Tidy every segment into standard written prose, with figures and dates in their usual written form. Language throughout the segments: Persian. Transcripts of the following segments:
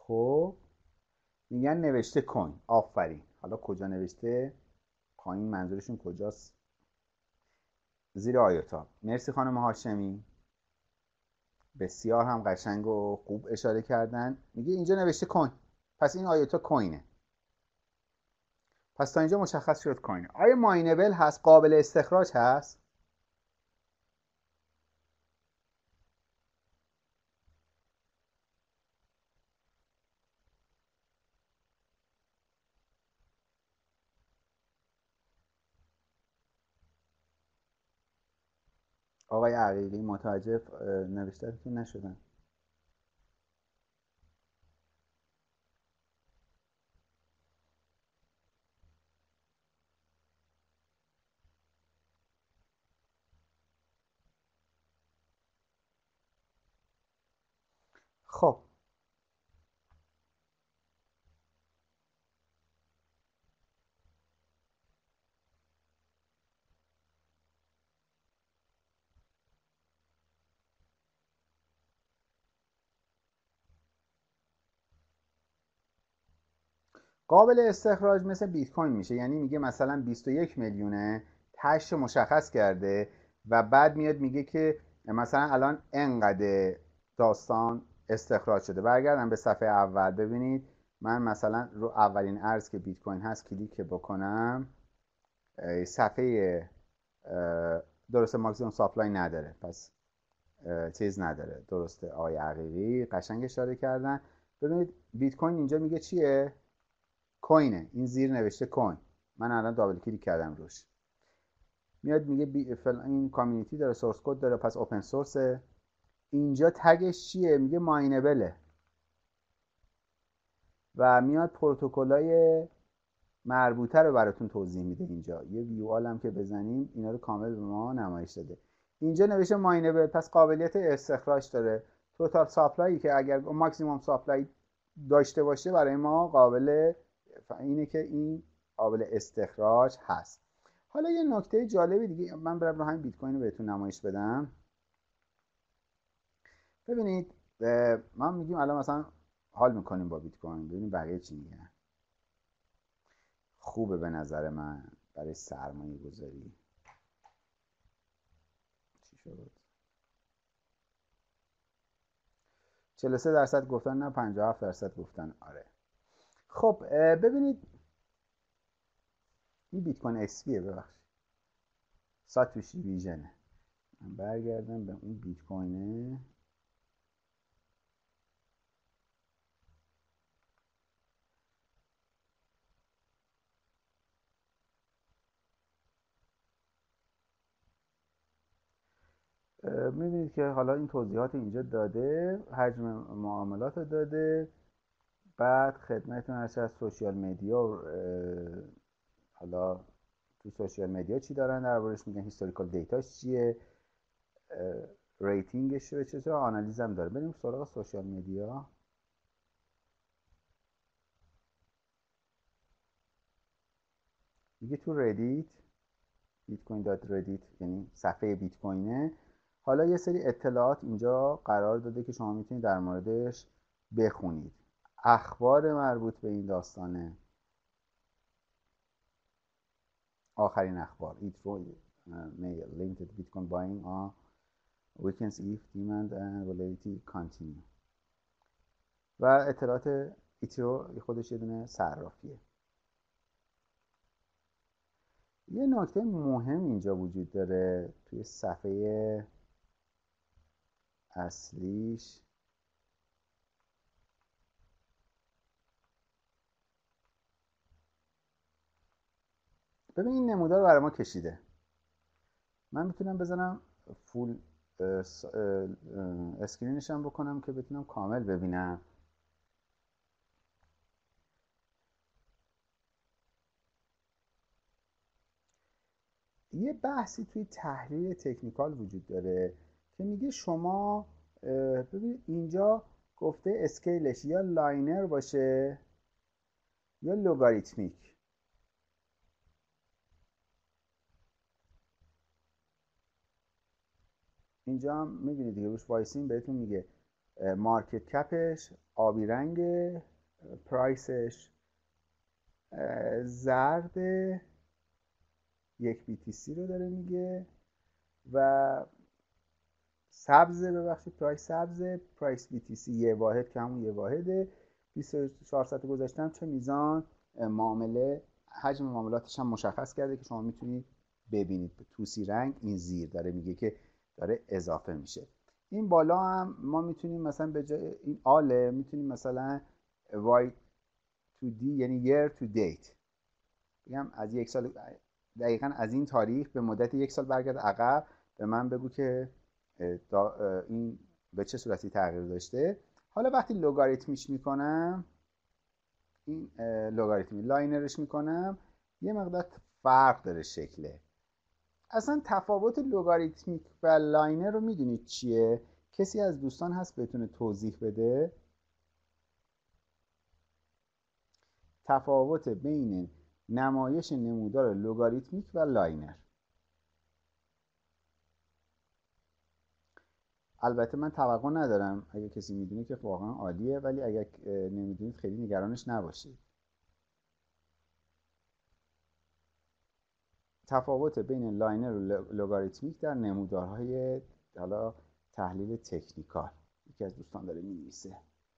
خب میگن نوشته کوین. آفرین. حالا کجا نوشته پایین منظورشون کجاست؟ زیر آیوتا. مرسی خانم هاشمی، بسیار هم قشنگ و خوب اشاره کردن. میگه اینجا نوشته کوین، پس این آیوتا کوینه. پس تا اینجا مشخص شد کوینه. آیا ماینبل هست؟ قابل استخراج هست؟ آقای عقیلی متوجه نوشتهتون نشدن. خب قابل استخراج مثل بیت کوین میشه، یعنی میگه مثلا 21 میلیونه، تش مشخص کرده و بعد میاد میگه که مثلا الان انقدر داستان استخراج شده. برگردم به صفحه اول ببینید. من مثلا رو اولین ارز که بیت کوین هست کلیک بکنم، صفحه درسته ماکسیمم ساپلای نداره، پس چیز نداره. درسته آقای عقیقی قشنگ اشاره کردن. ببینید بیت کوین اینجا میگه چیه؟ کوینه. این زیر نوشته کوین. من الان دابل کلیک کردم روش، میاد میگه این کامیونیتی داره، سورس کد داره، پس اوپن سورسه. اینجا تگش چیه؟ میگه ماینبله و میاد پروتکلای مربوطه رو براتون توضیح میده. اینجا یه ویو آل هم که بزنیم اینا رو کامل به ما نمایش داده. اینجا نوشته ماینبل، پس قابلیت استخراج داره. توتال ساپلایی که اگر ماکسیموم ساپلای داشته باشه برای ما قابل اینه که این قابل استخراج هست. حالا یه نکته جالبی دیگه من برم رو همین بیت کوین رو بهتون نمایش بدم. ببینید ما میگیم الان مثلا حال میکنیم با بیت کوین، ببینیم بقیه چی میگن. خوبه به نظر من برای سرمایه گذاری. چی شد؟ 43% گفتن نه، 57% گفتن آره. خب ببینید این بیت کوین اسپیه، ببخشید ساتوشی ویژنه. من برگردم به اون بیت کوینه. میبینید که حالا این توضیحات اینجا داده، حجم معاملات رو داده، بعد خدمتتون هست از سوشیال مدیا. حالا تو سوشیال مدیا چی دارن دربارش میگن، هیستوریکال دیتاش چیه، ریتینگش رو چه آنالیز هم داره. بریم سراغ سوشیال مدیا. میگه تو ردیت، بیت کوین دات ردیت یعنی صفحه بیت کوینه. حالا یه سری اطلاعات اینجا قرار داده که شما میتونید در موردش بخونید. اخبار مربوط به این داستانه، آخرین اخبار. ایترو میل linked bitcoin buying on weekends if demand and volatility continue. و اطلاعات ایترو خودش یه دونه صرافیه. یه نکته مهم اینجا وجود داره توی صفحه اصلیش. ببین این نمودار رو برای ما کشیده. من میتونم بزنم فول اسکرینش هم بکنم که بتونم کامل ببینم. یه بحثی توی تحلیل تکنیکال وجود داره که میگه شما ببین اینجا گفته اسکیلش یا لاینر باشه یا لوگاریتمیک. اینجا هم میبینید دیگه روش وایسین بهتون میگه مارکت کپش آبی رنگ، پرایسش زرد، یک BTC رو داره میگه و سبزه، ببخشید پرایس سبزه، پرایس BTC یه واحد که همون یه واحده. 24 ساعت گذاشتم چه میزان معامله، حجم معاملاتش هم مشخص کرده که شما میتونید ببینید به توسی رنگ این زیر داره میگه که داره اضافه میشه. این بالا هم ما میتونیم مثلا به جای این آله میتونیم مثلا y to d یعنی year to date بگم از یک سال، دقیقا از این تاریخ به مدت یک سال برگرد عقب به من بگو که این به چه صورتی تغییر داشته. حالا وقتی لوگاریتمیش میکنم، این لوگاریتمی لاینرش میکنم، یه مقدار فرق داره شکله. اصلا تفاوت لوگاریتمیک و لاینر رو میدونید چیه؟ کسی از دوستان هست بتونه توضیح بده؟ تفاوت بین نمایش نمودار لوگاریتمیک و لاینر. البته من توقع ندارم، اگه کسی میدونه که واقعا عالیه، ولی اگه نمیدونید خیلی نگرانش نباشید. تفاوت بین لاینر و لوگاریتمیک در نمودارهای حالا تحلیل تکنیکال. یکی از دوستان داره می‌نویسه.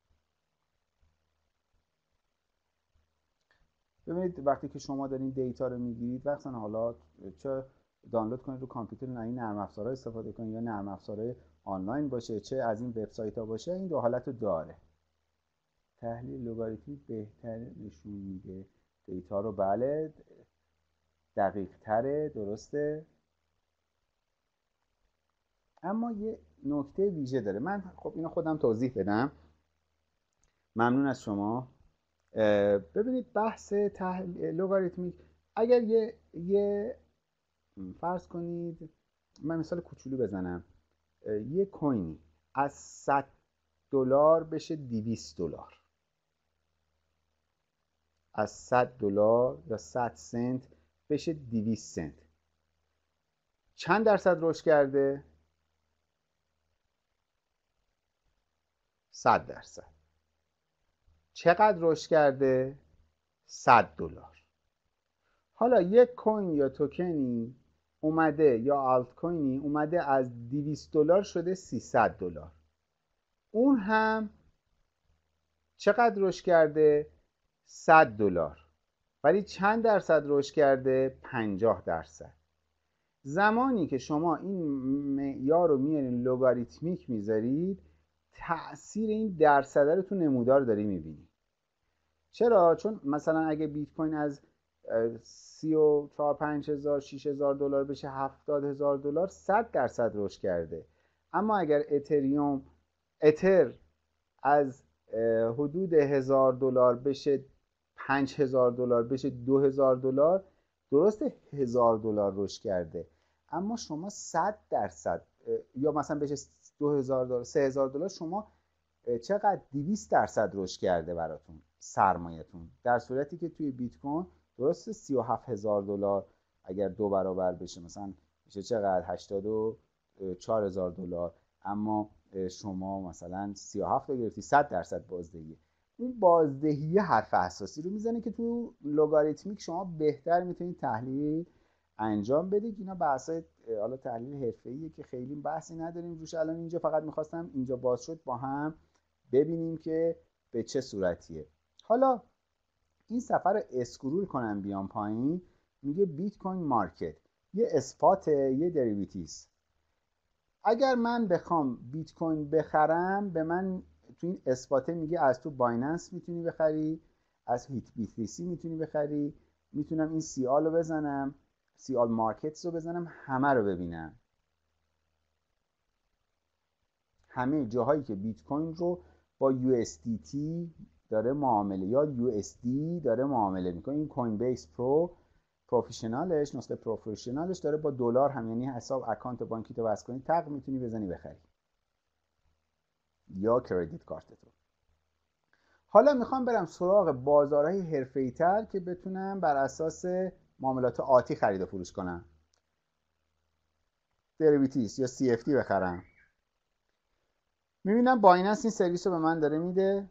ببینید وقتی که شما دارین دیتا رو میگیرید، وقتا حالا چه دانلود کنید رو کامپیوتر، این نرم افزارها استفاده کنید یا نرم افزارهای آنلاین باشه، چه از این وبسایت ها باشه، این دو حالت رو داره. تحلیل لوگاریتمی بهتر نشون میده دیتا رو، بله دقیق تره، درسته، اما یه نکته ویژه داره. من خب اینو خودم توضیح بدم. ممنون از شما. ببینید بحث لوگاریتمیک، اگر یه فرض کنید من مثال کوچولو بزنم، یه کوینی از $100 بشه $200، از $100 یا 100 سنت بشه 200 سنت، چند درصد رشد کرده؟ 100%. چقدر رشد کرده؟ $100. حالا یک کوین یا توکنی اومده، یا آلت کوینی اومده از $200 شده $300، اون هم چقدر رشد کرده؟ $100. ولی چند درصد رشد کرده؟ 50%. زمانی که شما این معیار رو میارین لوگاریتمیک میذارید، تأثیر این درصده رو تو نمودار داری میبینی. چرا؟ چون مثلا اگه بیت کوین از 34-5 هزار 6 هزار دلار بشه 70 هزار دلار، 100% رشد کرده. اما اگر اتر از حدود $1000 بشه 5000 دلار بشه 2000 دلار، درسته $1000 رشد کرده، اما شما 100%، یا مثلا بشه 2000 دلار 3000 دلار، شما چقدر 200% رشد کرده براتون سرمایه‌تون، در صورتی که توی بیت کوین درسته 37000 دلار اگر 2 برابر بشه مثلا میشه چقدر 84000 دلار، اما شما مثلا 37 رو گرفتی 100% بازدهی. اون بازدهی حرف اساسی رو میزنه که تو لوگاریتمیک شما بهتر میتونید تحلیل انجام بدید. اینا بحثای حالا تحلیل حرفه‌ایه که خیلی بحثی نداریم روش الان اینجا، فقط میخواستم اینجا باز شد با هم ببینیم که به چه صورتیه. حالا این سفر رو اسکرول کنم بیام پایین، میگه بیت کوین مارکت، یه اسپات، یه دریویتیز. اگر من بخوام بیت کوین بخرم، به من تو این اسپاته میگه از تو بایننس میتونی بخری، از هیت BTC میتونی بخری، میتونم این سیال رو بزنم، سیال مارکتس رو بزنم، همه رو ببینم، همه جاهایی که بیت کوین رو با USDT داره معامله یا USD داره معامله میکنه. این کوین بیس پرو پروفشنالش، نسخه پروفشنالش داره با دلار هم، یعنی حساب اکانت بانکی تو وصل کنی تق میتونی بزنی بخری یا کردیت کارتتو. حالا میخوام برم سراغ بازارهای حرفه‌ای تر که بتونم بر اساس معاملات آتی خرید و فروش کنم، دریویتیز یا CFD بخرم. میبینم بایننس این سرویس رو به من داره میده،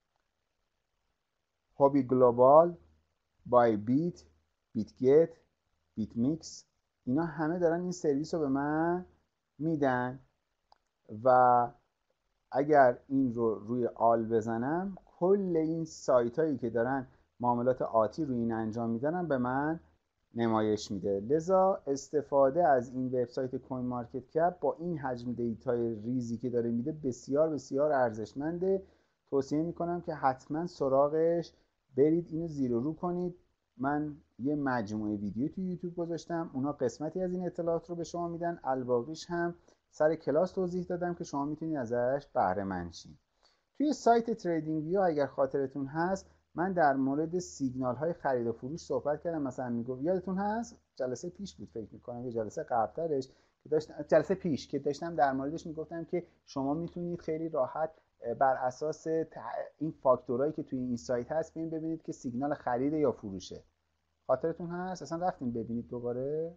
هابی گلوبال، بای بیت، بیت گت، بیت میکس، اینا همه دارن این سرویس رو به من میدن و اگر این رو روی آل بزنم کل این سایت هایی که دارن معاملات آتی روی این انجام میدن به من نمایش میده. لذا استفاده از این وبسایت کوین مارکت کپ با این حجم دیتای ریزی که داره میده بسیار بسیار ارزشمنده. توصیه میکنم که حتما سراغش برید، اینو زیر و رو کنید. من یه مجموعه ویدیو تو یوتیوب گذاشتم، اونا قسمتی از این اطلاعات رو به شما میدن، الباقیش هم سر کلاس توضیح دادم که شما میتونید ازش بهره مند شید. توی سایت تریدینگ ویو اگر خاطرتون هست من در مورد سیگنال های خرید و فروش صحبت کردم. مثلا میگم یادتون هست جلسه پیش بود فکر میکنم، یه جلسه قبلترش که جلسه پیش که داشتم در موردش میگفتم که شما میتونید خیلی راحت بر اساس این فاکتورهایی که توی این سایت هست ببینید که سیگنال خرید یا فروشه. خاطرتون هست اصلا رفتین ببینید دوباره؟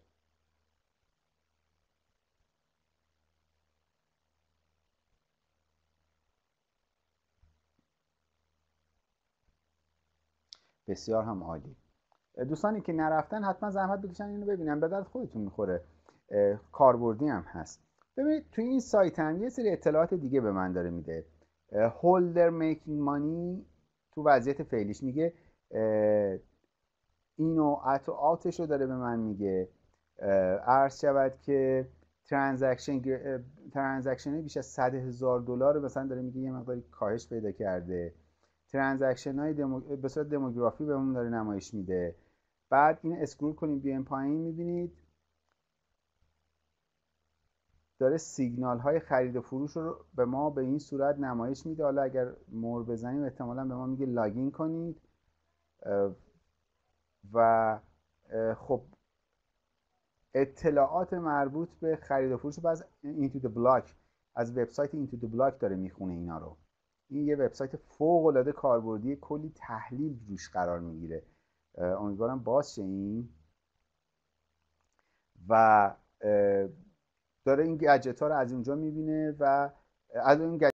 بسیار هم عالی. دوستانی که نرفتن حتما زحمت بکشن اینو ببینن، به درد خودتون میخوره، کاربردی هم هست. ببینید توی این سایت هم یه سری اطلاعات دیگه به من داره میده. هولدر میکینگ مانی تو وضعیت فعلیش میگه، اینو ات و آتش رو داره به من میگه. عرض شود که ترانزکشن بیش از $100,000 مثلا داره میگه یه مقداری کاهش پیدا کرده. ترانزکشن های به صورت دموگرافی بهمون داره نمایش میده. بعد این اسکرول کنیم بیایم پایین میبینید داره سیگنال های خرید و فروش رو به ما به این صورت نمایش میده. حالا اگر مور بزنیم احتمالا به ما میگه لاگین کنید و خب اطلاعات مربوط به خرید و فروش رو از اینتو د بلاک، از وبسایت اینتو د بلاک داره میخونه اینا رو. این یه وبسایت فوق العاده کاربردی، کلی تحلیل روش قرار میگیره. امیدوارم باز شه این و داره این گجت ها رو از اونجا میبینه و از اون